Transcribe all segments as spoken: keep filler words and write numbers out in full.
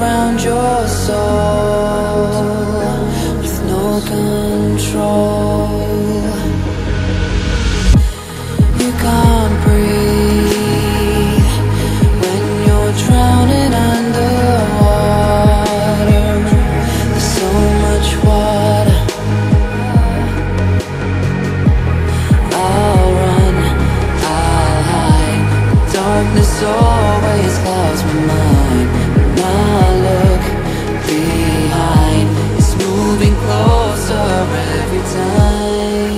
around your soul with no control. You can't breathe when you're drowning underwater. There's so much water. I'll run, I'll hide. Darkness always clouds my mind. When I look behind, it's moving closer every time.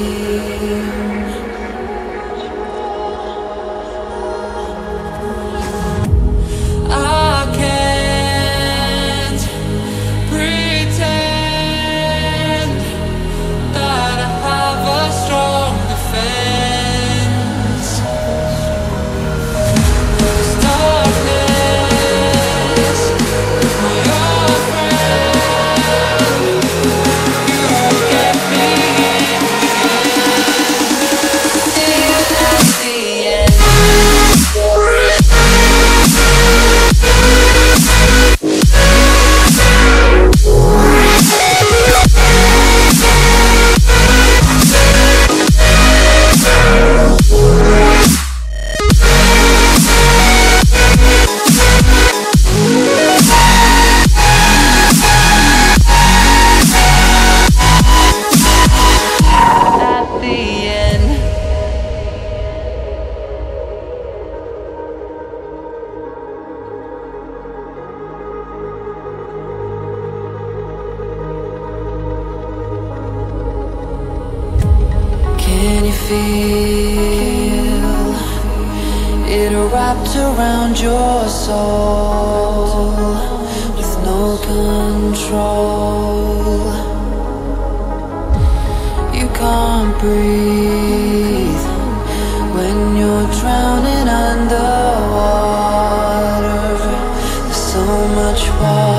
I can't pretend that I have a strong defense. This darkness is my old friend. You won't get me in the end. At the end. At the end. Can you feel it wrapped around your soul with no control? You can't breathe when you're drowning underwater. There's so much water.